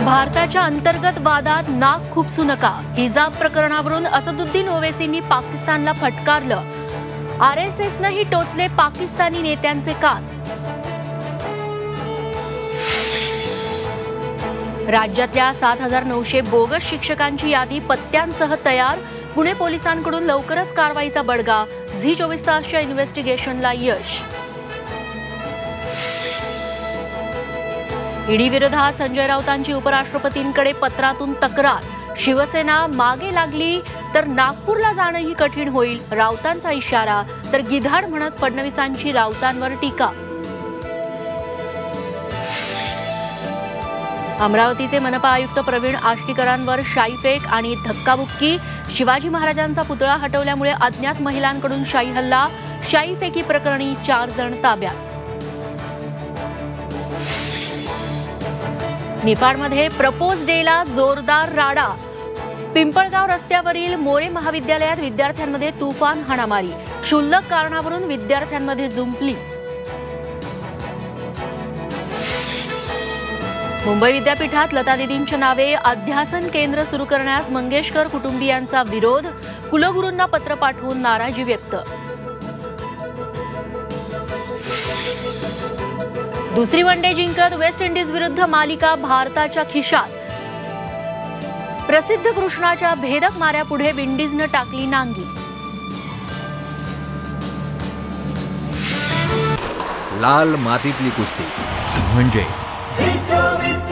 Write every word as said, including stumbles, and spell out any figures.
भारताच्या अंतर्गत वादात नाक खुपसू नका. हिजाब प्रकरणावरून असदुद्दीन ओवैसींनी पाकिस्तानला फटकारलं. आरएसएसनंही टोचले पाकिस्तानी नेत्यांचे कान. राज्यातल्या सात हजार नऊशे बोगस शिक्षकांची यादी पत्त्यांसह तयार. पुणे पोलिसांकडून लवकरच कारवाईचा बडगा. झी चोवीस तासच्या इन्व्हेस्टिगेशनला यश. ईडी विरोधात संजय राऊतांची उपराष्ट्रपतींकडे पत्रातून तक्रार. शिवसेना मागे लागली तर नागपूरला जाणंही कठीण होईल. राऊतांचा इशारा. तर गिधाड म्हणत फडणवीसांची राऊतांवर टीका. अमरावतीचे मनपा आयुक्त प्रवीण आष्टीकरांवर शाईफेक आणि धक्काबुक्की. शिवाजी महाराजांचा पुतळा हटवल्यामुळे अज्ञात महिलांकडून शाई हल्ला. शाईफेकी प्रकरणी चार जण ताब्यात. निफाडमध्ये प्रपोज डेला जोरदार राडा. पिंपळगाव रस्त्यावरील मोरे महाविद्यालयात विद्यार्थ्यांमध्ये तुफान हाणामारी. क्षुल्लक कारणावरून विद्यार्थ्यांमध्ये जुंपली. मुंबई विद्यापीठात लता दीदींच्या नावे अध्यासन केंद्र सुरू करण्यास मंगेशकर कुटुंबियांचा विरोध. कुलगुरूंना पत्र पाठवून नाराजी व्यक्त. दुसरी वनडे जिंकत वेस्ट इंडिज विरुद्ध मालिका भारताच्या खिशात. प्रसिद्ध कृष्णाच्या भेदक माऱ्यापुढे विंडीजनं टाकली नांगी. लाल मातीतली कुस्ती म्हणजे